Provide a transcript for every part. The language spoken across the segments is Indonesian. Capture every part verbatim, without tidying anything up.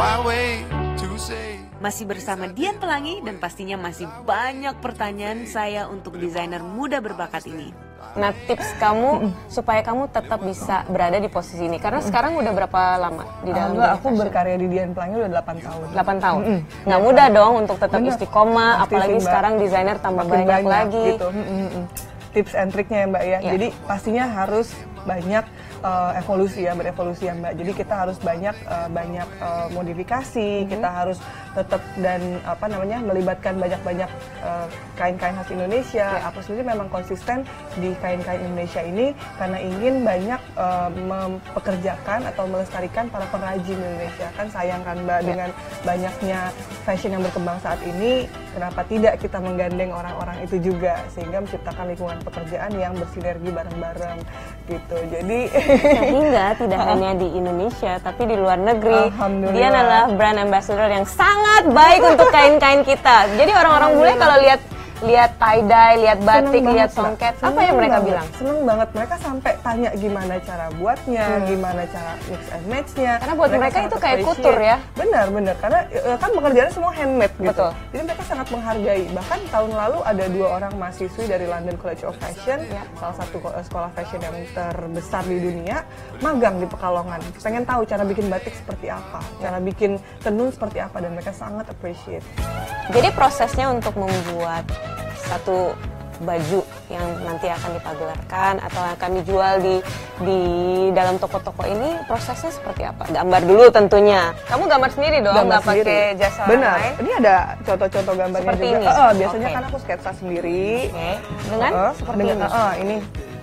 my way to say. Masih bersama Dian Pelangi dan pastinya masih banyak pertanyaan saya untuk desainer muda berbakat ini. Nah, tips kamu supaya kamu tetap bisa berada di posisi ini, karena sekarang udah berapa lama di dalam Enggak, aku berkarya di Dian Pelangi udah delapan tahun. delapan tahun. Mm. Nggak mudah dong untuk tetap Bener. istiqomah, Pasti apalagi sih, Mbak. sekarang desainer tambah Makin banyak, lagi. Gitu. Mm-mm. Tips and triknya ya Mbak ya. Ya. Jadi pastinya harus banyak uh, evolusi ya, berevolusi ya Mbak. Jadi kita harus banyak uh, banyak uh, modifikasi, mm-hmm. kita harus tetap dan apa namanya melibatkan banyak-banyak uh, kain-kain khas Indonesia. Ya. Aku sendiri memang konsisten di kain-kain Indonesia ini karena ingin banyak uh, mempekerjakan atau melestarikan para pengrajin Indonesia. Kan sayang kan Mbak, ya. Dengan banyaknya fashion yang berkembang saat ini, kenapa tidak kita menggandeng orang-orang itu juga sehingga menciptakan lingkungan pekerjaan yang bersinergi bareng-bareng gitu. Jadi sehingga tidak hanya di Indonesia tapi di luar negeri dia Alhamdulillah. adalah brand ambassador yang sangat baik untuk kain-kain kita. Jadi orang-orang bule kalau lihat lihat tie-dye, lihat batik, Seneng lihat banget, songket, Mbak. apa yang mereka Seneng bilang? banget. Seneng banget, mereka sampai tanya gimana cara buatnya, Hmm. gimana cara mix and match-nya. Karena buat mereka sangat itu kayak appreciate. kutur ya? Benar, benar. Karena e, kan pekerjaannya semua handmade gitu. Betul. Jadi mereka sangat menghargai. Bahkan tahun lalu ada dua orang mahasiswi dari London College of Fashion, Ya. salah satu ko- sekolah fashion yang terbesar di dunia, magang di Pekalongan. Pengen tahu cara bikin batik seperti apa, cara bikin tenun seperti apa, dan mereka sangat appreciate. Jadi prosesnya untuk membuat satu baju yang nanti akan dipagelarkan atau akan dijual di di dalam toko-toko ini, prosesnya seperti apa? Gambar dulu tentunya. Kamu gambar sendiri dong, nggak pakai jasa orang Benar. lain? Ini ada contoh-contoh gambarnya Seperti juga. ini? Eh, eh, biasanya Oke. kan aku sketsa sendiri. Oke. Dengan Eh, seperti dengan, ini. eh, eh, ini.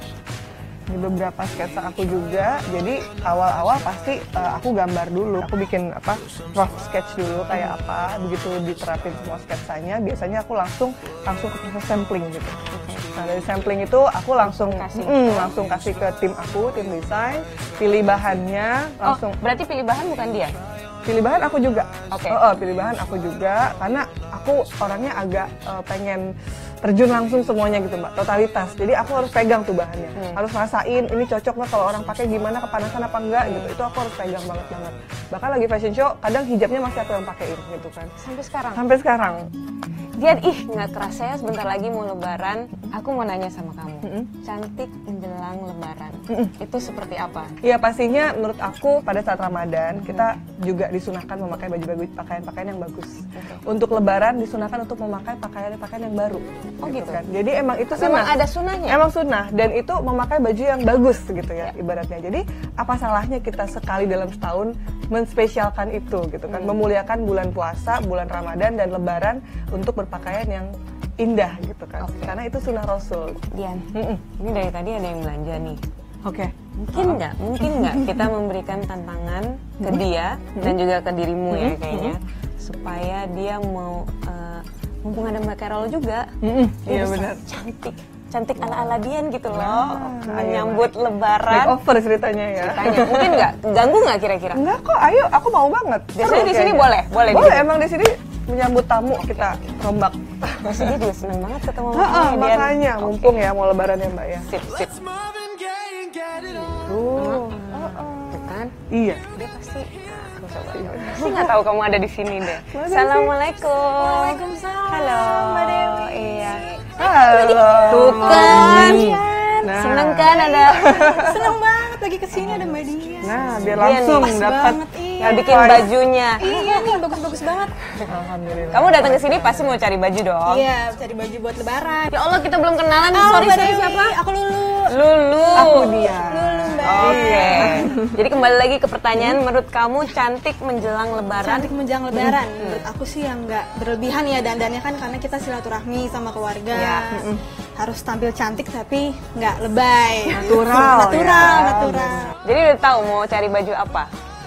Ini beberapa sketsa aku juga. Jadi awal-awal pasti eh, aku gambar dulu. Aku bikin apa rough sketch dulu kayak apa. Begitu diterapin semua sketsanya, biasanya aku langsung langsung ke proses sampling gitu. Nah dari sampling itu aku langsung Kasih. mm, langsung kasih ke tim aku, tim desain, pilih bahannya, langsung. Oh, berarti pilih bahan bukan dia? Pilih bahan aku juga. Oke. Oh, oh, pilih bahan aku juga karena aku orangnya agak uh, pengen terjun langsung semuanya gitu Mbak, totalitas. Jadi aku harus pegang tuh bahannya, Hmm. harus rasain ini cocok nggak kalau orang pakai gimana, kepanasan apa enggak gitu. Itu aku harus pegang banget banget. Bahkan lagi fashion show, kadang hijabnya masih aku yang pakein gitu kan. Sampai sekarang. Sampai sekarang. Dian, ih nggak kerasa ya sebentar lagi mau lebaran. Aku mau nanya sama kamu, Mm-mm. cantik menjelang lebaran, Mm-mm. itu seperti apa? Iya pastinya menurut aku pada saat Ramadan kita juga disunahkan memakai baju-baju pakaian-pakaian yang bagus. Untuk Lebaran disunahkan untuk memakai pakaian-pakaian yang baru. Oh gitu? Kan. Jadi emang itu Memang sunnah. ada sunahnya? Emang sunnah dan itu memakai baju yang bagus gitu ya ibaratnya. Jadi apa salahnya kita sekali dalam setahun menspesialkan itu gitu kan, Hmm. memuliakan bulan puasa, bulan Ramadan dan Lebaran untuk berpakaian yang indah gitu kan. Oke. Karena itu sunnah Rasul. Dian, Mm-mm. ini dari tadi ada yang belanja nih. Oke. Mungkin nggak, mungkin nggak kita memberikan tantangan ke dia dan juga ke dirimu ya kayaknya, supaya dia mau, uh, mumpung ada Mbak Carol juga, Mm-mm. dia Iya bisa benar. cantik, cantik ala-ala Dian gitu loh, Nah, menyambut ayo. Lebaran. Makeover ceritanya ya. Tanya, mungkin nggak, ganggu nggak kira-kira? Enggak kok, ayo aku mau banget. Biasanya Seru di sini kayaknya. boleh, boleh di Boleh, sini. emang di sini menyambut tamu kita rombak. Pasti dia juga seneng banget ketemu sama Heeh, kamu, Dian. makanya Oke. mumpung ya mau lebaran ya Mbak ya. Sip, sip. Let's Marvin Gaye and get it on. Tuh. Tuh kan? Iya. Dia pasti, aku coba. Pasti nggak tahu kamu ada di sini deh. Mana sih? Assalamualaikum. Waalaikumsalam, Halo. Mbak Dewi. Iya. Halo. Tuh kan. Nah. Seneng kan ada Seneng banget lagi kesini ada Mbak Dian. Nah, biar Iya langsung nih, pas dapat banget, iya. yang bikin bajunya. Iya nih bagus-bagus banget. Alhamdulillah. Kamu datang ke sini pasti mau cari baju dong. Iya cari baju buat lebaran. Ya Allah, kita belum kenalan. Halo, sorry, Mbak sorry, Dewi. siapa? Aku Lulu. Lulu. Aku dia. Lulu Mbak. Oke. Jadi kembali lagi ke pertanyaan, menurut kamu cantik menjelang lebaran? Cantik menjelang lebaran. Menurut aku sih yang nggak berlebihan ya dandannya kan karena kita silaturahmi sama keluarga. Ya. Harus tampil cantik tapi nggak lebay. Natural, Natural, ya. natural. Jadi udah tahu mau cari baju apa?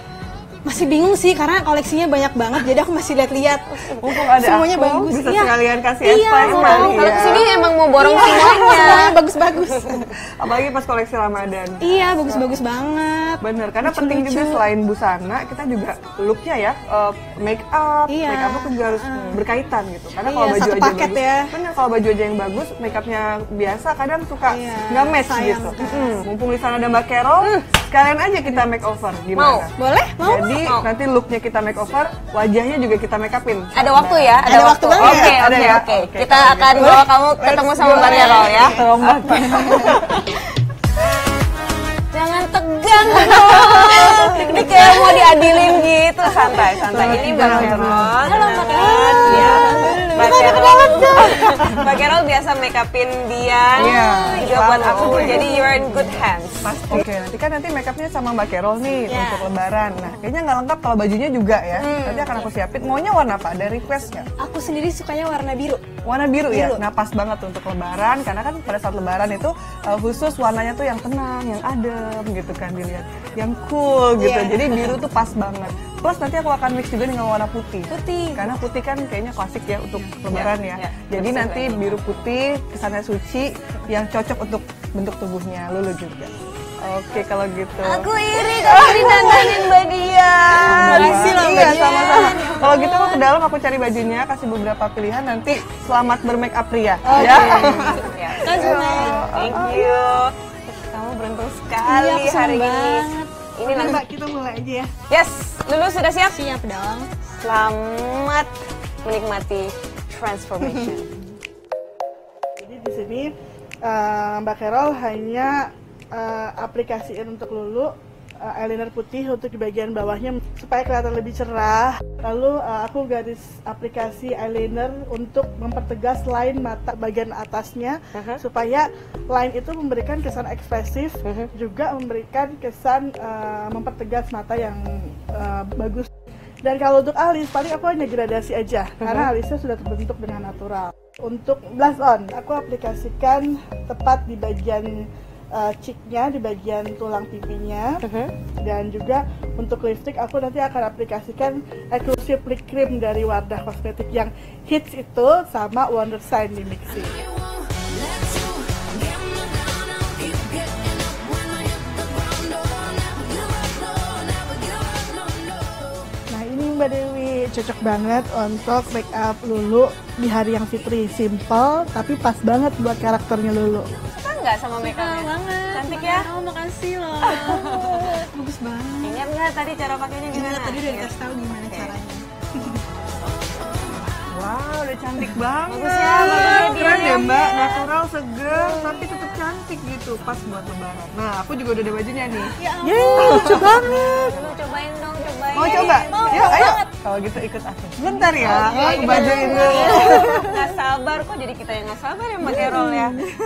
Masih bingung sih karena koleksinya banyak banget jadi aku masih lihat-lihat. Mumpung ada Semuanya aku, bagus. bisa Iya. sekalian kasih Iya, advice mau. kali Kalau ya. kesini emang mau borong Iya, semuanya. semuanya bagus-bagus. Apalagi pas koleksi Ramadan. Iya, bagus-bagus banget. Bener, karena Lucu-lucu. penting juga selain busana, kita juga looknya ya, uh, make up, Iya. make up juga harus berkaitan gitu. Karena Iya, kalau baju satu aja paket bagus, ya. bener kalau baju aja yang bagus, make upnya biasa kadang suka Iya, nggak match sayang gitu. kan. Mm, mumpung di sana ada Mbak Carol, sekalian aja kita makeover gimana? Boleh? Mau? Jadi Mau. nanti looknya kita makeover, wajahnya juga kita make upin. Ada waktu ya? Ada waktu banget. Oke, Ada oke, ya? oke. Oke, Kita kalau akan gitu. bawa kamu ketemu sama Mbak Carol ya. Tolong Mbak. Jangan tegang dong. Ini kayak mau diadilin gitu. Santai, santai. Ini Mbak Carol. Halo Mbak Carol. Ya. Mbak Carol. Mbak Carol biasa make upin Dian. Iya, Juga buat selalu. aku. Jadi you're in good hands. Oke, nanti kan nanti make upnya sama Mbak Carol nih Ya. untuk lebaran. Nah, kayaknya nggak lengkap kalau bajunya juga ya. Hmm. Nanti akan aku siapin. Maunya warna apa? Ada request nggak? Aku sendiri sukanya warna biru. Warna biru, ya? Biru. Nah, pas banget untuk lebaran. Karena kan pada saat lebaran itu uh, khusus warnanya tuh yang tenang, yang adem gitu kan dilihat. Yang cool gitu. Iya. Jadi biru tuh pas banget. Plus nanti aku akan mix juga dengan warna putih. Putih. Karena putih kan kayaknya klasik ya untuk lebaran ya. ya. Jadi Betul nanti banget. biru putih, kesannya suci, yang cocok untuk bentuk tubuhnya Lulu juga. Oke kalau gitu. Aku iri kalau didandanin Mbak Dian. Makasih loh, Iya Mbak Dian. sama-sama. Kalau gitu aku ke dalam aku cari bajunya, kasih beberapa pilihan nanti selamat bermake up pria. Ya. Ya. Kasih, Mbak. Thank you. Kamu beruntung sekali Iya, aku senang hari ini. banget. Ini langsung. Mbak kita mulai aja ya. Yes, Lulu sudah siap? Siap dong. Selamat menikmati transformation. Jadi di sini eh, Mbak Carol hanya eh, aplikasiin untuk Lulu eh, eyeliner putih untuk di bagian bawahnya supaya kelihatan lebih cerah. Lalu eh, aku garis aplikasi eyeliner untuk mempertegas line mata bagian atasnya Uh-huh. supaya line itu memberikan kesan ekspresif, Uh-huh. juga memberikan kesan eh, mempertegas mata yang eh, bagus. Dan kalau untuk alis, paling aku hanya gradasi aja, karena alisnya sudah terbentuk dengan natural. Untuk blush on, aku aplikasikan tepat di bagian uh, cheeknya, di bagian tulang pipinya. Dan juga untuk lipstick, aku nanti akan aplikasikan exclusive lip cream dari Wardah Kosmetik yang hits itu sama Wonder Shine di mixing. Nah ini Mbak Dewi, cocok banget untuk make up Lulu di hari yang fitri. Simple, tapi pas banget buat karakternya Lulu. Suka nggak sama make upnya? banget. Cantik ya? Oh, makasih loh. Bagus banget. Ingat nggak tadi cara pakainya gimana? Tadi udah Ya. dikasih tahu gimana Oke. caranya. Wow, udah cantik banget. Bagus ya, bagus ya, Keren Dian. ya Mbak, natural, seger, tapi tetap cantik gitu, pas buat lebaran. Nah, aku juga udah ada bajunya nih. Yeay, lucu banget. Lulu cobain dong, cobain. Mau coba? Yuk, ayo. Kalau gitu ikut aku. Sebentar ya, aku bajuin dulu. Nggak sabar kok, jadi kita yang nggak sabar ya Mbak Carol ya.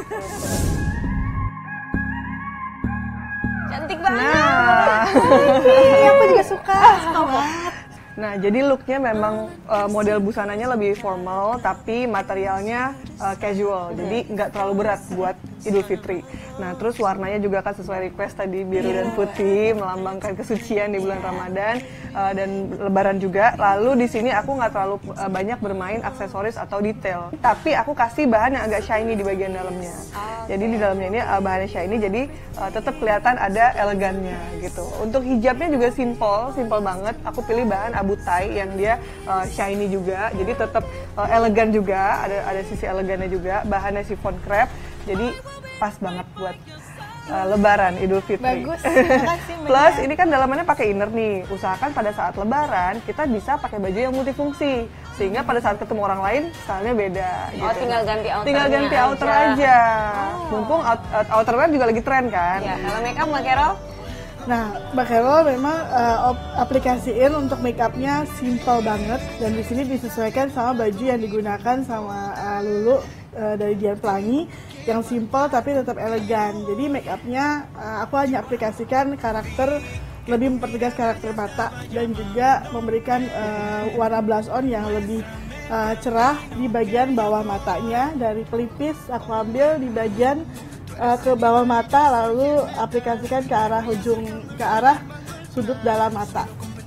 Cantik banget. Nah. Iya, aku juga suka. Suka banget. Nah, jadi looknya memang uh, model busananya lebih formal, tapi materialnya uh, casual, jadi nggak terlalu berat buat Idul Fitri. Nah, terus warnanya juga kan sesuai request tadi, biru dan putih, melambangkan kesucian di bulan Ramadan uh, dan Lebaran juga. Lalu di sini aku nggak terlalu uh, banyak bermain aksesoris atau detail, tapi aku kasih bahan yang agak shiny di bagian dalamnya. Jadi di dalamnya ini uh, bahannya shiny, jadi uh, tetap kelihatan ada elegannya gitu. Untuk hijabnya juga simple, simple banget. Aku pilih bahan abu tai yang dia uh, shiny juga, jadi tetap uh, elegan juga, ada ada sisi elegannya juga. Bahannya chiffon crepe, jadi pas banget buat uh, Lebaran Idul Fitri. Bagus. Makasih, Mbak Plus Dian. ini kan dalamannya pakai inner nih. Usahakan pada saat Lebaran kita bisa pakai baju yang multifungsi, sehingga pada saat ketemu orang lain stylenya beda. Oh, gitu. tinggal ganti outernya Tinggal ganti outer aja. aja. Mumpung out, out- outerwear juga lagi tren kan. Ya, kalau make up Mbak Carol? Nah, Mbak Carol memang uh, op- aplikasiin untuk make upnya simple banget, dan di sini disesuaikan sama baju yang digunakan sama uh, Lulu uh, dari Dian Pelangi yang simple tapi tetap elegan. Jadi make upnya uh, aku hanya aplikasikan karakter, lebih mempertegas karakter mata dan juga memberikan uh, warna blush on yang lebih uh, cerah di bagian bawah matanya. Dari pelipis aku ambil di bagian uh, ke bawah mata, lalu aplikasikan ke arah ujung, ke arah sudut dalam mata.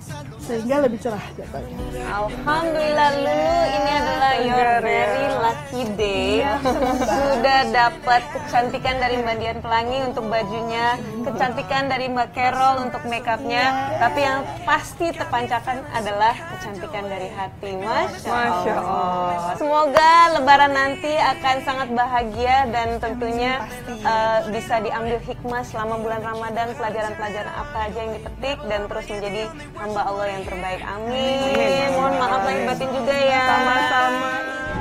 sehingga lebih cerah jatuhnya. Alhamdulillah Lulu, ini adalah your very lucky day. Sudah dapat kecantikan dari Mbak Dian Pelangi untuk bajunya, kecantikan dari Mbak Carol untuk makeupnya, tapi yang pasti terpancarkan adalah kecantikan dari hati. Masya, Masya Allah. Allah. Semoga Lebaran nanti akan sangat bahagia dan tentunya uh, bisa diambil hikmah selama bulan Ramadan, pelajaran-pelajaran apa aja yang dipetik dan terus menjadi hamba Allah yang terbaik. Amin. Mohon maaf lahir batin juga ya. Sama-sama.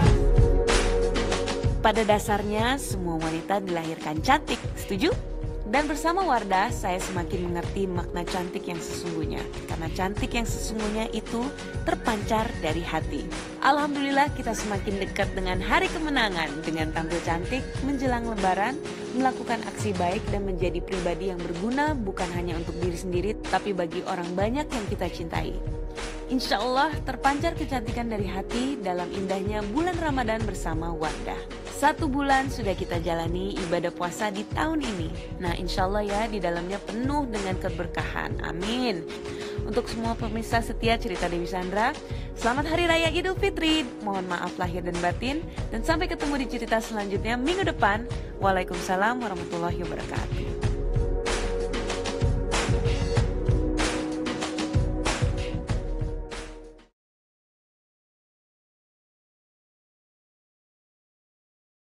Pada dasarnya, semua wanita dilahirkan cantik, setuju? Dan bersama Wardah, saya semakin mengerti makna cantik yang sesungguhnya. Karena cantik yang sesungguhnya itu terpancar dari hati. Alhamdulillah kita semakin dekat dengan hari kemenangan. Dengan tampil cantik, menjelang lebaran, melakukan aksi baik dan menjadi pribadi yang berguna bukan hanya untuk diri sendiri, tapi bagi orang banyak yang kita cintai. Insya Allah terpancar kecantikan dari hati dalam indahnya bulan Ramadan bersama Wardah. Satu bulan sudah kita jalani ibadah puasa di tahun ini. Nah insya Allah ya di dalamnya penuh dengan keberkahan. Amin. Untuk semua pemirsa setia Cerita Dewi Sandra, selamat Hari Raya Idul Fitri. Mohon maaf lahir dan batin. Dan sampai ketemu di cerita selanjutnya minggu depan. Waalaikumsalam warahmatullahi wabarakatuh.